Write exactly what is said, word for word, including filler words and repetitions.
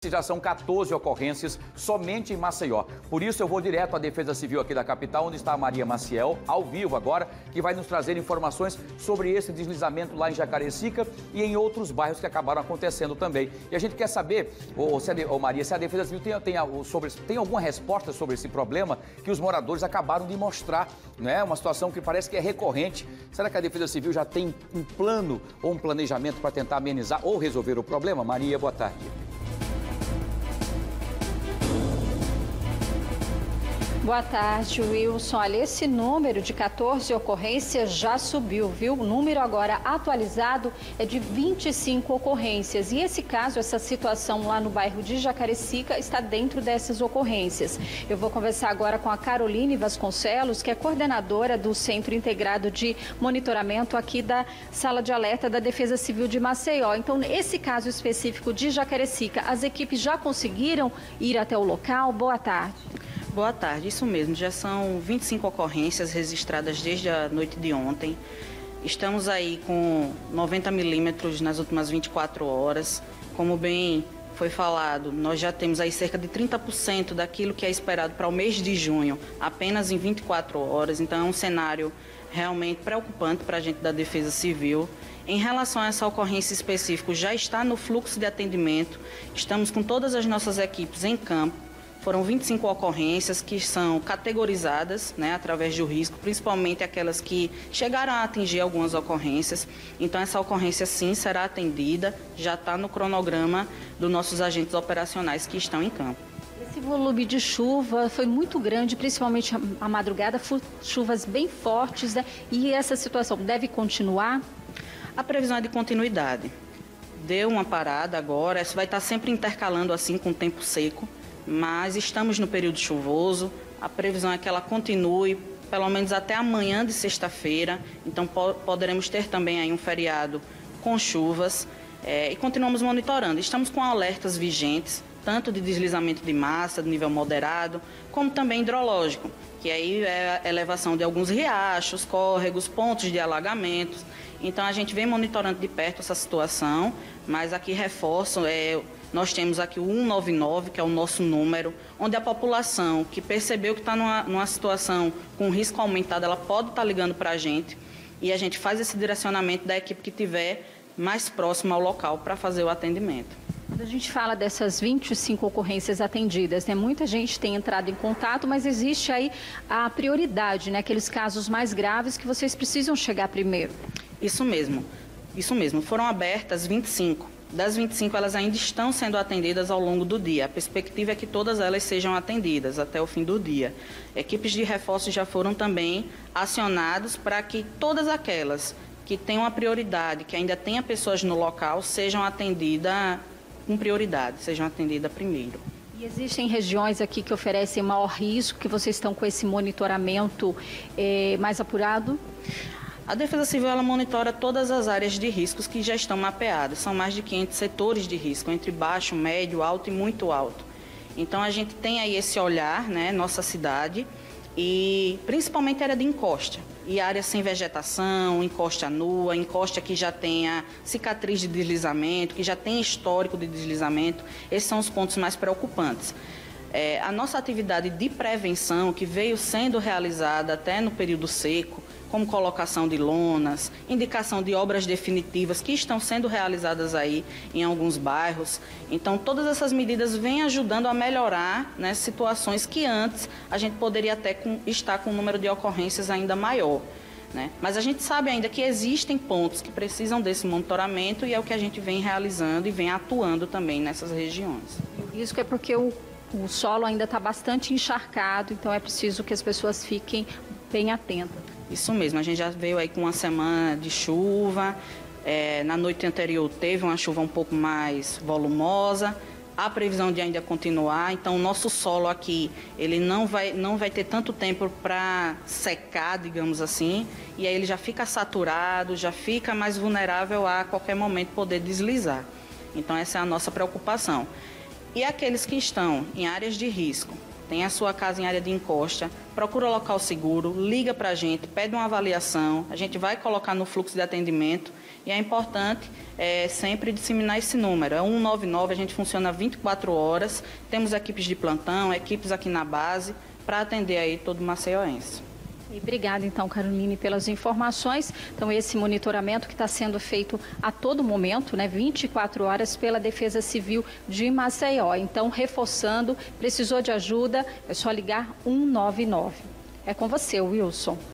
Já são quatorze ocorrências somente em Maceió. Por isso eu vou direto à Defesa Civil aqui da capital, onde está a Maria Maciel, ao vivo agora, que vai nos trazer informações sobre esse deslizamento lá em Jacarecica e em outros bairros que acabaram acontecendo também. E a gente quer saber, ô, se a, ô, Maria, se a Defesa Civil tem, tem, sobre, tem alguma resposta sobre esse problema que os moradores acabaram de mostrar, né? Uma situação que parece que é recorrente. Será que a Defesa Civil já tem um plano ou um planejamento para tentar amenizar ou resolver o problema? Maria, boa tarde. Boa tarde, Wilson. Olha, esse número de quatorze ocorrências já subiu, viu? O número agora atualizado é de vinte e cinco ocorrências. E esse caso, essa situação lá no bairro de Jacarecica está dentro dessas ocorrências. Eu vou conversar agora com a Caroline Vasconcelos, que é coordenadora do Centro Integrado de Monitoramento aqui da Sala de Alerta da Defesa Civil de Maceió. Então, nesse caso específico de Jacarecica, as equipes já conseguiram ir até o local? Boa tarde. Boa tarde, isso mesmo, já são vinte e cinco ocorrências registradas desde a noite de ontem. Estamos aí com noventa milímetros nas últimas vinte e quatro horas. Como bem foi falado, nós já temos aí cerca de trinta por cento daquilo que é esperado para o mês de junho, apenas em vinte e quatro horas. Então é um cenário realmente preocupante para a gente da Defesa Civil. Em relação a essa ocorrência específica, já está no fluxo de atendimento, estamos com todas as nossas equipes em campo. Foram vinte e cinco ocorrências que são categorizadas, né, através do risco, principalmente aquelas que chegaram a atingir algumas ocorrências. Então, essa ocorrência, sim, será atendida, já está no cronograma dos nossos agentes operacionais que estão em campo. Esse volume de chuva foi muito grande, principalmente a madrugada, chuvas bem fortes, né? E essa situação deve continuar? A previsão é de continuidade. Deu uma parada agora, isso vai estar sempre intercalando assim com o tempo seco. Mas estamos no período chuvoso, a previsão é que ela continue pelo menos até amanhã de sexta-feira, então po poderemos ter também aí um feriado com chuvas é, e continuamos monitorando. Estamos com alertas vigentes, tanto de deslizamento de massa, de nível moderado, como também hidrológico, que aí é a elevação de alguns riachos, córregos, pontos de alagamentos. Então a gente vem monitorando de perto essa situação, mas aqui reforço, é, nós temos aqui o cento e noventa e nove, que é o nosso número, onde a população que percebeu que está numa, numa situação com risco aumentado, ela pode estar ligando para a gente e a gente faz esse direcionamento da equipe que estiver mais próxima ao local para fazer o atendimento. Quando a gente fala dessas vinte e cinco ocorrências atendidas, né, muita gente tem entrado em contato, mas existe aí a prioridade, né, aqueles casos mais graves que vocês precisam chegar primeiro. Isso mesmo, isso mesmo. Foram abertas vinte e cinco. Das vinte e cinco, elas ainda estão sendo atendidas ao longo do dia. A perspectiva é que todas elas sejam atendidas até o fim do dia. Equipes de reforço já foram também acionadas para que todas aquelas que tenham a prioridade, que ainda tenha pessoas no local, sejam atendidas com prioridade, sejam atendidas primeiro. E existem regiões aqui que oferecem maior risco, que vocês estão com esse monitoramento eh, mais apurado? A Defesa Civil ela monitora todas as áreas de riscos que já estão mapeadas. São mais de quinhentos setores de risco, entre baixo, médio, alto e muito alto. Então, a gente tem aí esse olhar, né, nossa cidade, e principalmente área de encosta. E área sem vegetação, encosta nua, encosta que já tenha cicatriz de deslizamento, que já tem histórico de deslizamento. Esses são os pontos mais preocupantes. É, a nossa atividade de prevenção, que veio sendo realizada até no período seco, como colocação de lonas, indicação de obras definitivas que estão sendo realizadas aí em alguns bairros. Então, todas essas medidas vêm ajudando a melhorar, né, situações que antes a gente poderia até com, estar com um número de ocorrências ainda maior, né? Mas a gente sabe ainda que existem pontos que precisam desse monitoramento e é o que a gente vem realizando e vem atuando também nessas regiões. Isso é porque o, o solo ainda está bastante encharcado, então é preciso que as pessoas fiquem bem atentas. Isso mesmo, a gente já veio aí com uma semana de chuva, é, na noite anterior teve uma chuva um pouco mais volumosa, a previsão de ainda continuar, então o nosso solo aqui, ele não vai, não vai ter tanto tempo para secar, digamos assim, e aí ele já fica saturado, já fica mais vulnerável a qualquer momento poder deslizar. Então essa é a nossa preocupação. E aqueles que estão em áreas de risco, tem a sua casa em área de encosta, procura local seguro, liga para a gente, pede uma avaliação, a gente vai colocar no fluxo de atendimento e é importante é, sempre disseminar esse número. É cento e noventa e nove, a gente funciona vinte e quatro horas, temos equipes de plantão, equipes aqui na base para atender aí todo o maceioense. E obrigada, então, Caroline, pelas informações. Então, esse monitoramento que está sendo feito a todo momento, né, vinte e quatro horas, pela Defesa Civil de Maceió. Então, reforçando, precisou de ajuda, é só ligar cento e noventa e nove. É com você, Wilson.